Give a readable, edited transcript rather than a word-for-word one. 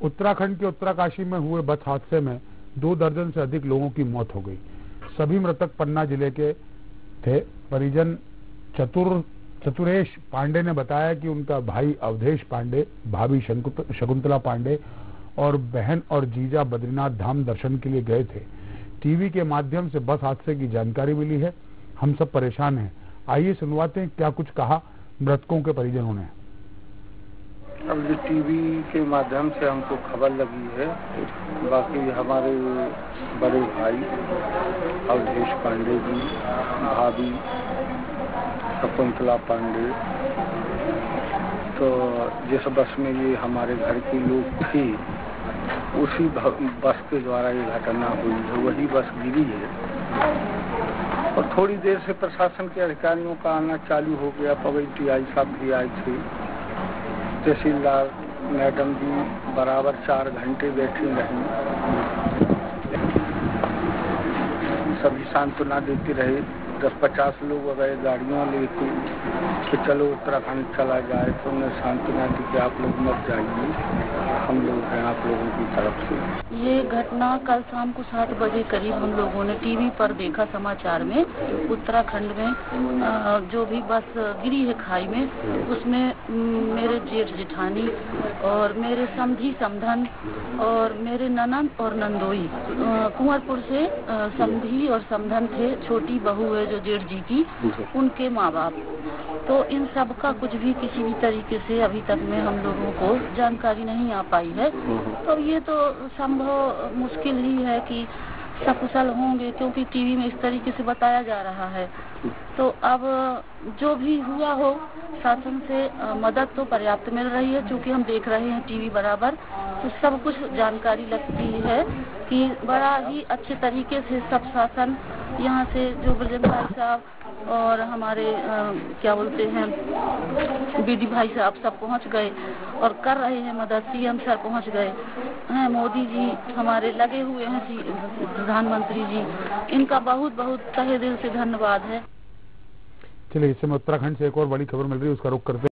उत्तराखंड के उत्तरकाशी में हुए बस हादसे में 2 दर्जन से अधिक लोगों की मौत हो गई। सभी मृतक पन्ना जिले के थे। परिजन चतुरेश पांडे ने बताया कि उनका भाई अवधेश पांडे, भाभी शकुंतला पांडे और बहन और जीजा बद्रीनाथ धाम दर्शन के लिए गए थे। टीवी के माध्यम से बस हादसे की जानकारी मिली है। हम सब परेशान हैं। आइए सुनवाते हैं क्या कुछ कहा मृतकों के परिजनों ने। अब ये टीवी के माध्यम से हमको खबर लगी है। बाकी हमारे बड़े भाई अवधेश पांडे जी, भाभी शकुंतला पांडे, तो जिस बस में ये हमारे घर के लोग थे उसी बस के द्वारा ये घटना हुई है। वही बस गिरी है और थोड़ी देर से प्रशासन के अधिकारियों का आना चालू हो गया। पीआई साहब भी आए थे, तहसीलदार मैडम जी बराबर 4 घंटे बैठी रही, सभी सांत्वना देते रहे। 10-50 लोग गए गाड़ियों लेके कि चलो उत्तराखंड चला जाए, तो उन्हें सांत्वना दी कि आप लोग मत जाइए, हम लोग हैं आप लोगों की तरफ से। ये घटना कल शाम को 7 बजे करीब हम लोगों ने टीवी पर देखा समाचार में। उत्तराखंड में जो भी बस गिरी है खाई में, उसमें मेरे जेठ जेठानी और मेरे समधी समधन और मेरे ननद और नंदोई कुंवरपुर से समधी और समधन थे। छोटी बहू है जो जेठ जी की, उनके माँ बाप। तो इन सब का कुछ भी किसी भी तरीके से अभी तक में हम लोगों को जानकारी नहीं आ पाई है। तो ये तो संभव मुश्किल ही है कि सकुशल होंगे, क्योंकि टीवी में इस तरीके से बताया जा रहा है। तो अब जो भी हुआ हो, शासन से मदद तो पर्याप्त मिल रही है, क्योंकि हम देख रहे हैं टीवी बराबर, तो सब कुछ जानकारी लगती है कि बड़ा ही अच्छे तरीके से सब शासन यहाँ से जो ब्रजेंद्र भाई साहब और हमारे क्या बोलते हैं बीडी भाई साहब सब पहुँच गए और कर रहे हैं मदद। सीएम सर पहुँच गए हैं, मोदी जी हमारे लगे हुए हैं, प्रधानमंत्री जी, इनका बहुत बहुत तहे दिल से धन्यवाद है। चलिए, इस समय उत्तराखंड से एक और बड़ी खबर मिल रही है, उसका रुख करते हैं।